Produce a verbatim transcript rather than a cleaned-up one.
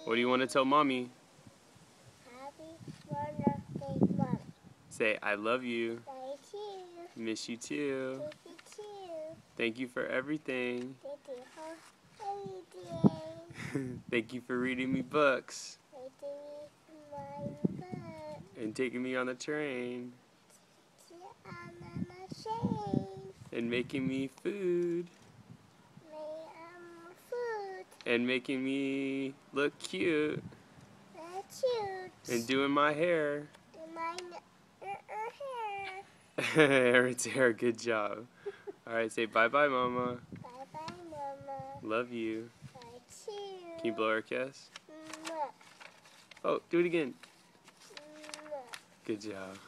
What do you want to tell Mommy? Happy birthday, Mom. Say, I love you. Thank you. Miss you too. Thank you too. Thank you for everything. Thank you for everything. Thank you for reading me books. Thank you for my book. And taking me on the train. On the machine. And making me food. Make um, food. And making me look cute. That's cute. And doing my hair. And my uh, uh, hair. Aaron's hair, good job. Alright, say bye-bye, Mama. Bye-bye, Mama. Love you. Bye, too. Can you blow her a kiss? Mwah. Oh, do it again. Mwah. Good job.